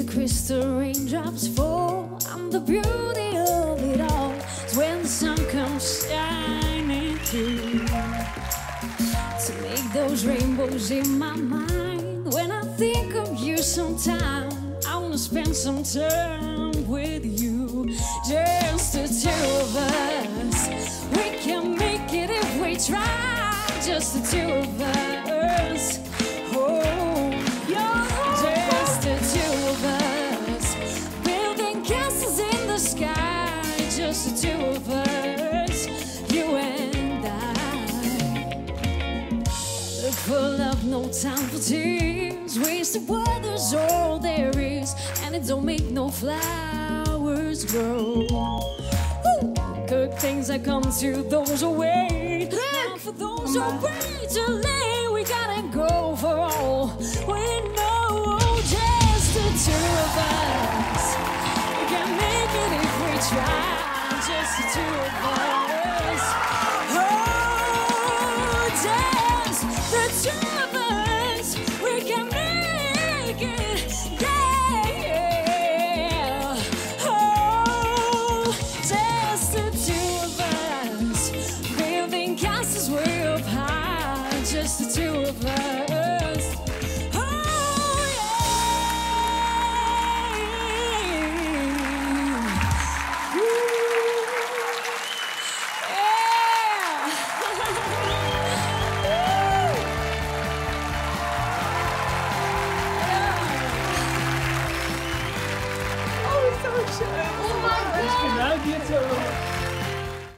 crystal raindrops fall. And the beauty of it all is when the sun comes shining through to make those rainbows in my mind. When I think of you sometime, I wanna spend some time with you. Just the two of us, we can make it if we try. Just the two of us, oh, just the two of us, building castles in the sky. Just the two of us, you and I. Look for love, no time for tears. Wasted water's all there is, and it don't make no flowers grow. Woo! Good things that come to those who wait. Now for those who wait too late, we gotta go for all we know. Just the two of us, we can make it if we try. Just the two of us, oh, just the two of us, we can make it, yeah. Oh, just the two of us, building castles way up high. Just the two of us, oh yeah. Dankjewel, Büetzer.